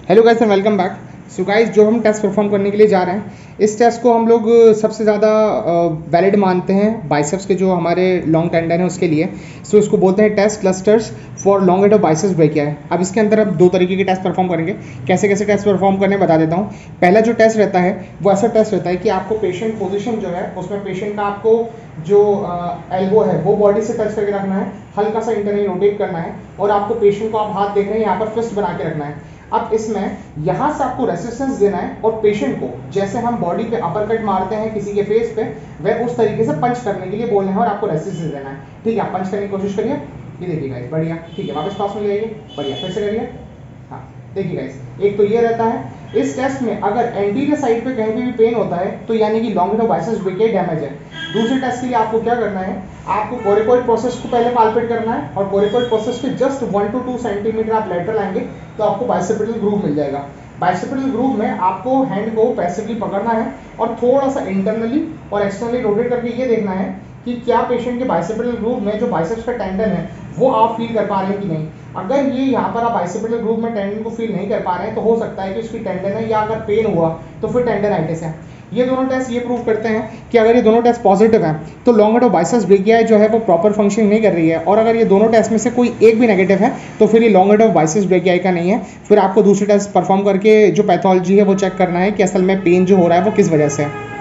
Hello guys and welcome back. So guys, जो हम test perform करने के लिए जा रहे हैं, इस टेस्ट को हम लोग सबसे ज़्यादा वैलिड मानते हैं बाइसेप्स के जो हमारे लॉन्ग टेंडन है उसके लिए। सो इसको बोलते हैं test clusters for long head of biceps brachii है। अब इसके अंदर हम दो तरीके के टेस्ट परफॉर्म करेंगे। कैसे कैसे टेस्ट परफॉर्म करने बता देता हूँ। पहला जो टेस्ट रहता है वो ऐसा टेस्ट रहता है कि आपको पेशेंट पोजिशन जो है उसमें पेशेंट का आपको जो एल्बो है वो बॉडी से टच करके रखना है, हल्का सा इंटरनली रोटेट करना है और आपको पेशेंट को आप हाथ देख रहे हैं यहाँ पर फिस्ट बना के रखना है। अब इसमें यहां से आपको रेसिस्टेंस देना है और पेशेंट को जैसे हम बॉडी पे अपर कट मारते हैं किसी के फेस पे, वह उस तरीके से पंच करने के लिए बोलना है और आपको रेसिस्टेंस देना है। ठीक है, आप पंच करने की कोशिश करिए। ये देखिए गाइस, बढ़िया। ठीक है, वापस पास में जाइए, बढ़िया, फिर से करिए। हाँ, देखिए गाइस, एक तो ये रहता है। इस टेस्ट में अगर एंटीरियर साइड पे कहीं पे भी पेन होता है तो यानी कि long head of biceps brachii damage है। दूसरे टेस्ट के लिए आपको क्या करना है, आपको कोरिकोइड प्रोसेस को पहले पाल्पेट करना है और कोरिकोइड प्रोसेस के जस्ट 1 to 2 सेंटीमीटर आप लेटरल आएंगे तो आपको बाइसेप्टल ग्रूव मिल जाएगा। बाइसेप्टल ग्रूव में आपको हैंड को पैसिवली पकड़ना है और थोड़ा सा इंटरनली और एक्सटर्नली रोटेट करके ये देखना है कि क्या पेशेंट के बाइसेप्टल ग्रूव में जो बाइसेप्स का टेंडन है वो आप फील कर पा रहे हैं कि नहीं। अगर ये यहाँ पर आप बाइसेप्टल ग्रूव में टेंडन को फील नहीं कर पा रहे हैं तो हो सकता है कि उसकी टेंडन है, या अगर पेन हुआ तो फिर टेंडनाइटिस है। ये दोनों टेस्ट ये प्रूव करते हैं कि अगर ये दोनों टेस्ट पॉजिटिव हैं तो long head of biceps brachii जो है वो प्रॉपर फंक्शनिंग नहीं कर रही है, और अगर ये दोनों टेस्ट में से कोई एक भी नेगेटिव है तो फिर ये long head of biceps brachii का नहीं है। फिर आपको दूसरे टेस्ट परफॉर्म करके जो पैथोलॉजी है वो चेक करना है कि असल में पेन जो हो रहा है वो किस वजह से है।